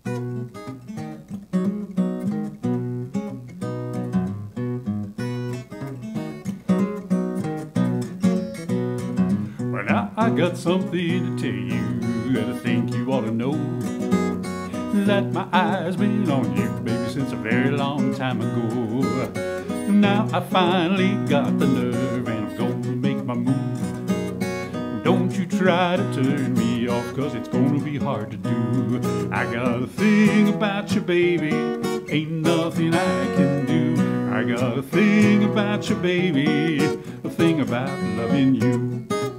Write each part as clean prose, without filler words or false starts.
Well, now I got something to tell you that I think you ought to know. That my eyes been on you, baby, since a very long time ago. Now I finally got the nerve and I'm gonna make my move. Don't you try to turn me off, cause it's gonna be hard to do. I got a thing about you, baby, ain't nothing I can do. I got a thing about you, baby, a thing about loving you.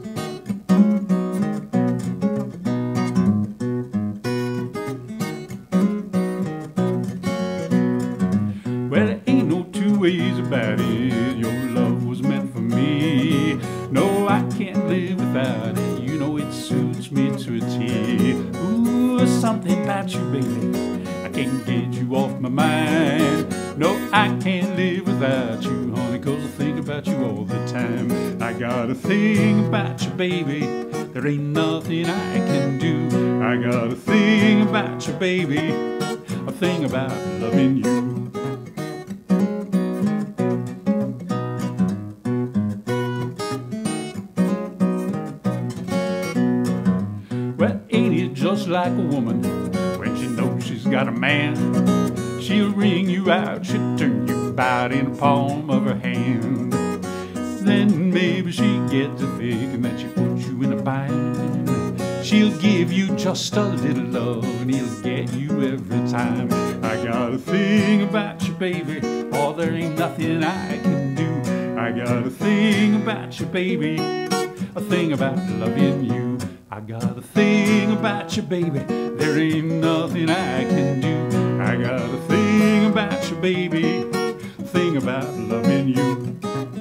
Well, there ain't no two ways about it, your love was meant for me. No, I can't live without it, you know it suits me to a T. Ooh, something about you, baby, I can't get you off my mind. No, I can't live without you, honey, cause I think about you all the time. I got a thing about you, baby, there ain't nothing I can do. I got a thing about you, baby, a thing about loving you. Well, ain't it just like a woman when she knows she's got a man? She'll ring you out, she'll turn you about in the palm of her hand. Then maybe she gets to thinking that she puts you in a bind. She'll give you just a little love and he'll get you every time. I got a thing about you, baby, oh, there ain't nothing I can do. I got a thing about you, baby, a thing about loving you. I got a thing about you, baby, there ain't nothing I can do. I got a thing about you, baby, a thing about loving you.